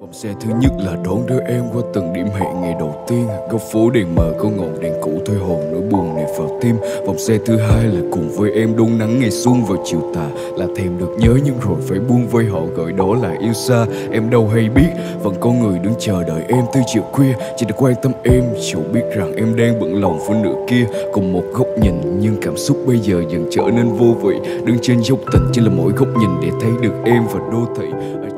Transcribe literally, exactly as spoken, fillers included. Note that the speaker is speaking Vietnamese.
Vòng xe thứ nhất là đón đưa em qua từng điểm hẹn ngày đầu tiên. Góc phố đèn mờ có ngọn đèn cũ thôi hồn nỗi buồn này vào tim. Vòng xe thứ hai là cùng với em đón nắng ngày xuân vào chiều tà. Là thèm được nhớ nhưng rồi phải buông vơi họ gọi đó là yêu xa. Em đâu hay biết vẫn có người đứng chờ đợi em từ chiều khuya chỉ để quan tâm em, chẳng biết rằng em đang bận lòng với nửa kia. Cùng một góc nhìn nhưng cảm xúc bây giờ dần trở nên vô vị. Đứng trên dốc tình chỉ là mỗi góc nhìn để thấy được em và đô thị.